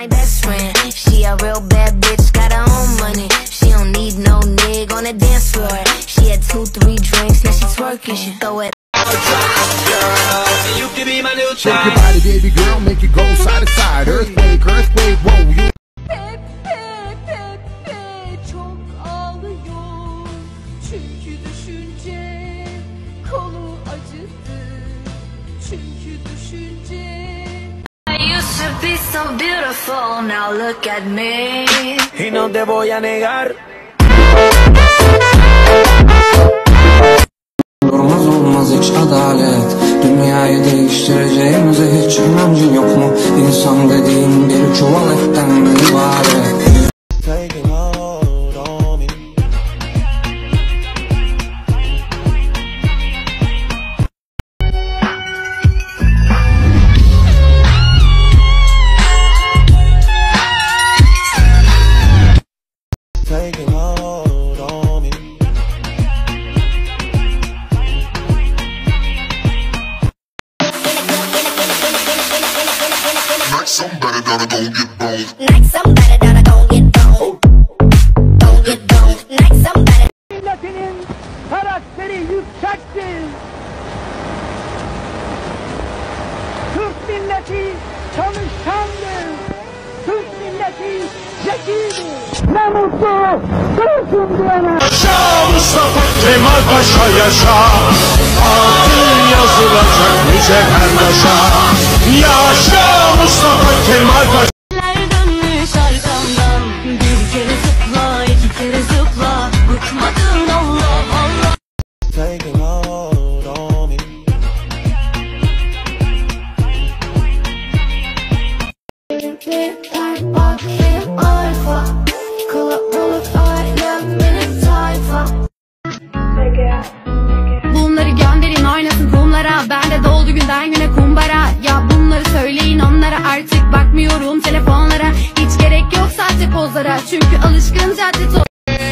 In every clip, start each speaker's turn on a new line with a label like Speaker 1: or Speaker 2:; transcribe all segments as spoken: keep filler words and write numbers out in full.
Speaker 1: my best friend. She a real bad bitch, got her own money. She don't need no nigga on the dance floor. She had two, three drinks, now she twerking, she throw it.
Speaker 2: You can be my new
Speaker 3: child. Shake your body, baby girl, make it go side to side. Earthquake, earthquake, whoa, you.
Speaker 4: Pepe, Pepe çok ağlıyor. Çünkü düşünce kolu acıdı. Çünkü düşünce.
Speaker 1: I used to be so beautiful, now look at me.
Speaker 2: Y no te voy a negar.
Speaker 5: Olmaz olmaz hiç adalet. Dünyayı değiştireceğimize hiç inancın yok mu? İnsan dediğin bir çuval etten ibaret.
Speaker 6: Somebody gotta go get boned.
Speaker 1: Like somebody gotta go get boned. Go get boned. Like somebody.
Speaker 7: Milletinin karakteri yüksektir. Türk milleti çalışkandır. Türk milleti zekidir. Ne mutlu Türk'üm diyene.
Speaker 8: Yaşa Mustafa Kemal Paşa yaşa. Adın yazılacak mücevher taşa. Yaşa Mustafa Kemal Paşa.
Speaker 4: Dönmüş arkamdan. Bir kere zıpla, iki kere zıpla. Bıkmadın Allah Allah.
Speaker 2: Taking hold on me.
Speaker 4: Bunları gönderin oynasın kumlara. Ben de doldu günden güne kumbara. Ya bunları söyleyin onlara. Artık bakmıyorum telefonlara. Hiç gerek yok sahte pozlara. Çünkü alışkın cadde to.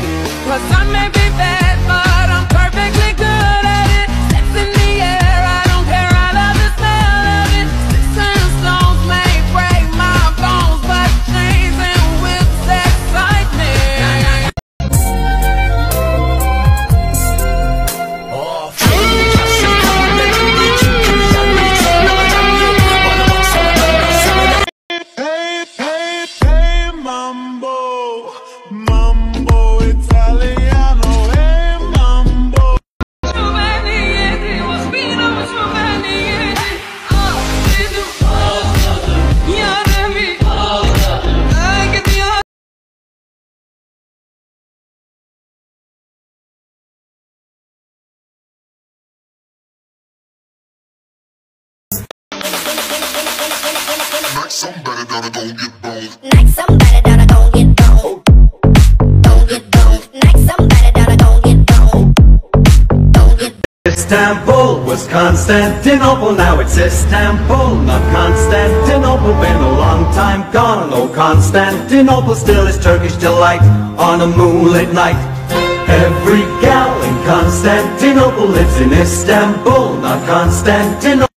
Speaker 6: Somebody gotta go get boned.
Speaker 1: Like somebody gotta go get boned. Go get boned. Like somebody gotta go get boned. Go get boned.
Speaker 2: Istanbul was Constantinople, now it's Istanbul, not Constantinople. Been a long time gone, oh Constantinople still is Turkish delight on a moonlit night. Every gal in Constantinople lives in Istanbul, not Constantinople.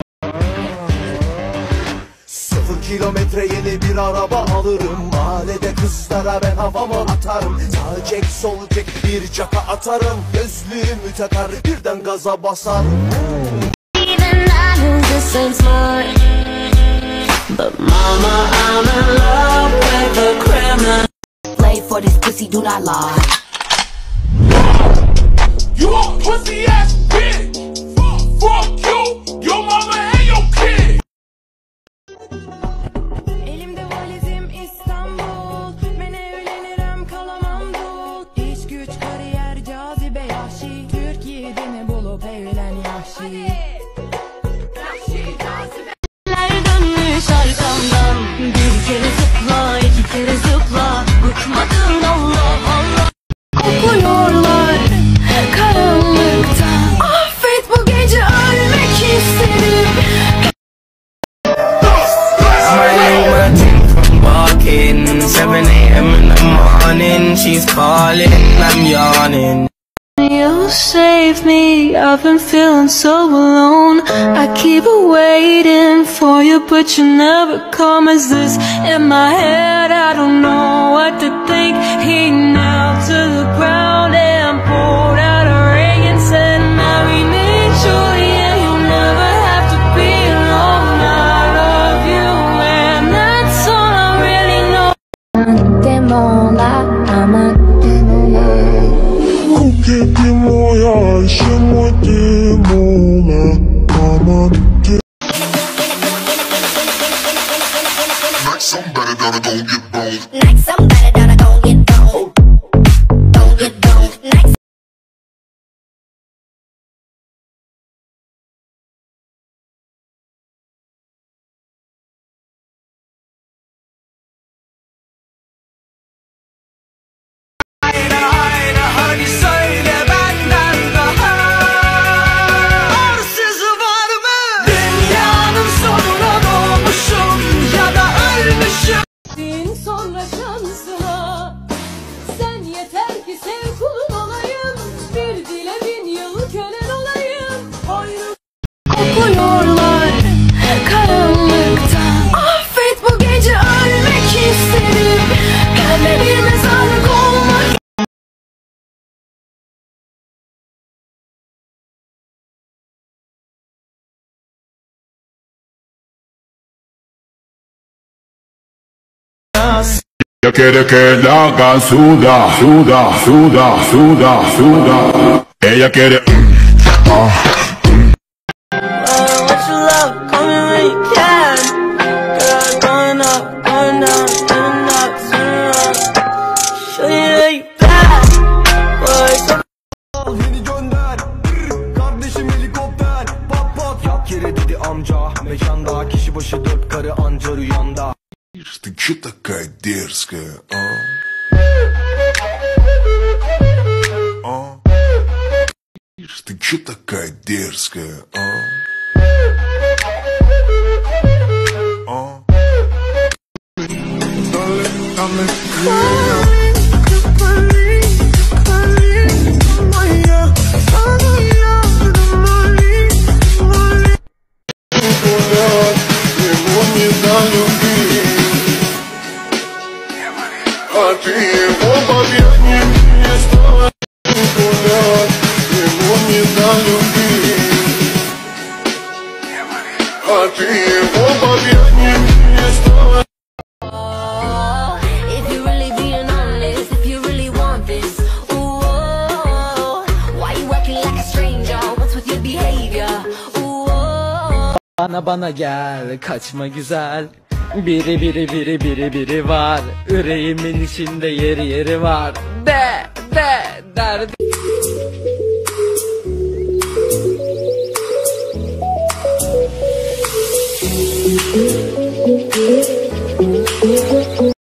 Speaker 9: Kilometre yeni bir araba alırım. Mahallede kızlara ben havamı atarım. Sağ çek sol çek bir caka atarım. Gözlüğümü takar birden gaza basarım.
Speaker 4: Even I knew this ain't smart. But mama, I'm in love with a criminal.
Speaker 1: Play for this pussy, do not lie.
Speaker 8: You a pussy ass bitch. Fuck, fuck you, your mama and your kid.
Speaker 4: Elimde valizim İstanbul. Ben evlenirim kalamam dul. İş güç kariyer cazibe yahşi. Türkiye'de ne bulup evlen yahşi. Dönmüş arkamdan. Bir kere zıpla, iki kere zıpla. Bıkmadın Allah Allah. Kokuyorlar karanlıkta. Affet bu gece ölmek istedim.
Speaker 5: seven A M in the morning, she's calling, I'm yawning.
Speaker 4: You say
Speaker 10: leave me, I've been feeling so alone. I keep waiting for you, but you never come. Is this in my head? I don't know what to think. He knelt to the ground and pulled out a ring and said, marry me, Julian, you'll never have to be alone. I love you, and that's all I really know.
Speaker 11: Coquette moja, się młody mola, mama.
Speaker 6: Like somebody gotta go get boned.
Speaker 1: Like somebody gotta go get boned. Go get boned. Like
Speaker 4: sonra şansına sen yeter ki sev kulun olayım, bir dile bin yıl kölen olayım. Ayrı kokuyorlar karanlıkta. Affet bu gece ölmek istedim, pembe bir mezarlık olmak.
Speaker 11: Ella quiere que la haga suda, suda, suda, suda, suda. Ella quiere. Ah.
Speaker 10: What you love, call me when you can. Girl, going up, going down, turning up, turning up. Show you that you bad, boy. So
Speaker 9: Beni gönder, kardeşim helikopter. Pat pat yat yere dedi amca. Mekanda kişi başı dört karı anca rüyanda.
Speaker 11: Ты чё такая дерзкая, а? А? Ты чё такая дерзкая, а? А? Dale, dale, а ты его побеги не стала гулять, его не долюби. А ты его побеги не стала.
Speaker 1: if you're really being honest, if you really want this, ooh, why you acting like a stranger? What's with your behavior? Ooh.
Speaker 12: Bana bana gel, kaçma güzel. Biri biri biri biri biri var. Yüreğimin içinde yeri yeri var. De de derdi.